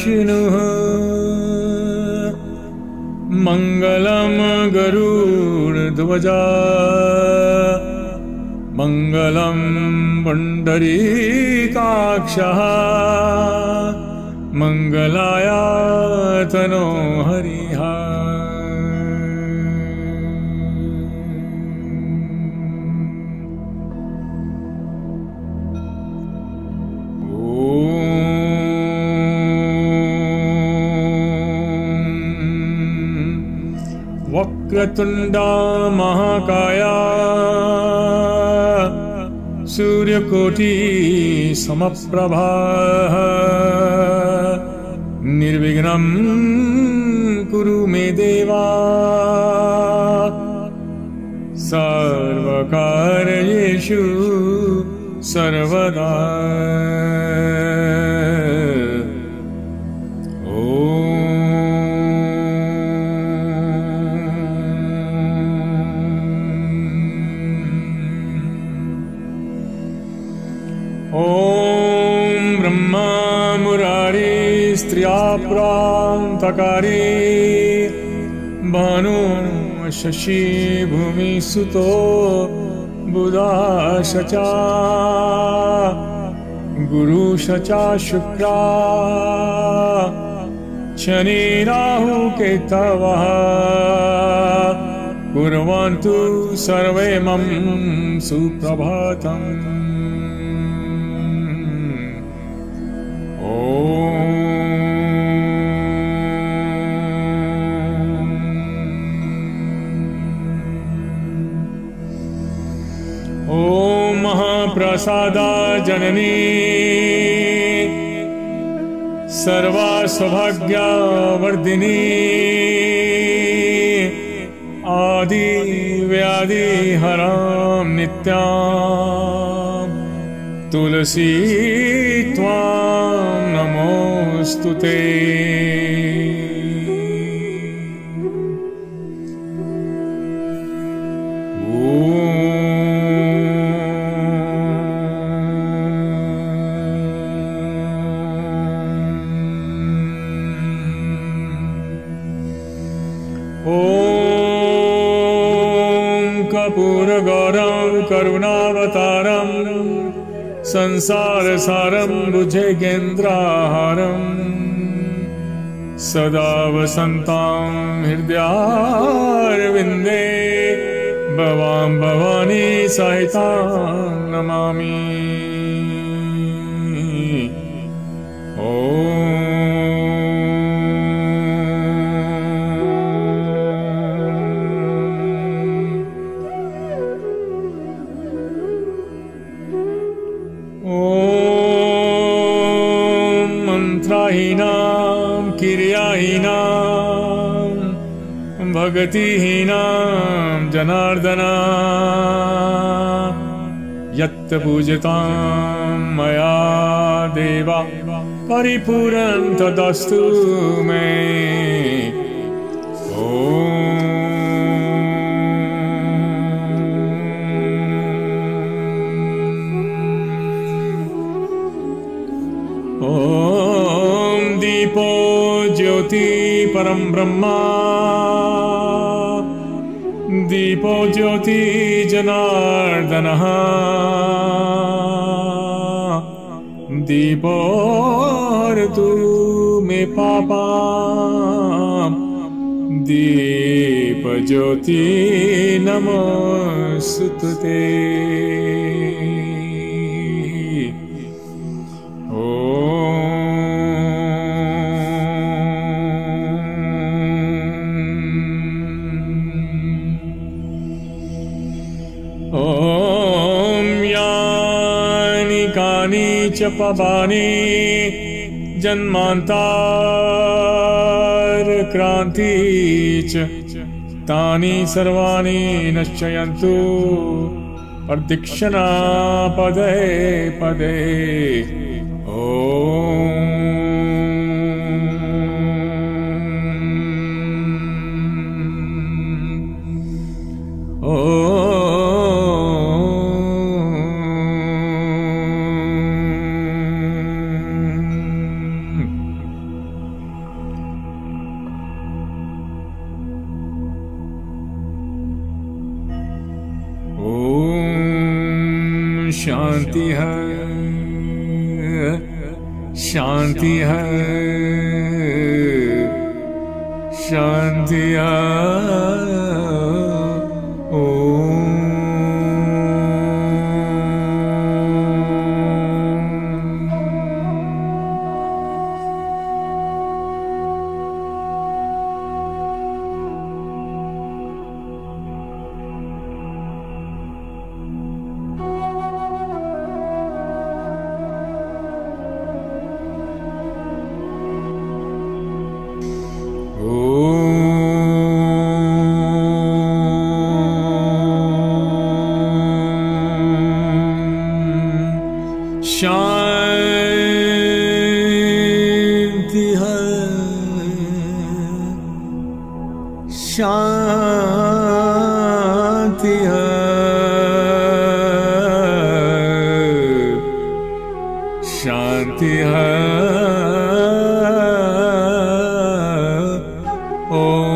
विष्णुः मङ्गलं गरुडध्वजा मङ्गलं पुण्डरीकाक्षः मङ्गलायतनो हरिः वक्रतुण्डा महाकाया सूर्यकोटि समप्रभा निर्विघ्नं कुरु मे देवा सर्वकार्येषु सर्वदा। ॐ ब्रह्मा मुरारी स्त्रियाप्रान्तकारी भानु शशि भूमिसुतो बुधाशचा गुरुशचा शुक्रा शनि राहु केतवः कुर्वन्तु सर्वे मम सुप्रभातम्। ॐ महाप्रसादा जननी सर्वा सौभाग्यवर्धिनी आदि व्याधि हरां नित्यां तुलसी त्वां नमोस्तुते। कर्पूरगौरं करुणावतारं संसारसारं भुजगेन्द्रहारं सदा वसन्तं हृदयारविन्दे भवां भवानी सहितां नमामि। मंत्रहीनां क्रियाहीनां भक्तिहीनां जनार्दन यत् पूजितं मया देवा परिपूरं तदस्तु मे। ॐ दीपो ज्योति परं ब्रह्मा दीपो ज्योति जनार्दनः दीपो हरतु मे पापां दीप ज्योति नमोस्तुते। ॐ यानि कानि च पापानि जन्मान्तरक्रान्ति च तानि सर्वाणि नश्यन्तु प्रदक्षिणा पदे पदे। शांति है, शांति है, शांति है। शांति है, शांति है, शांति है।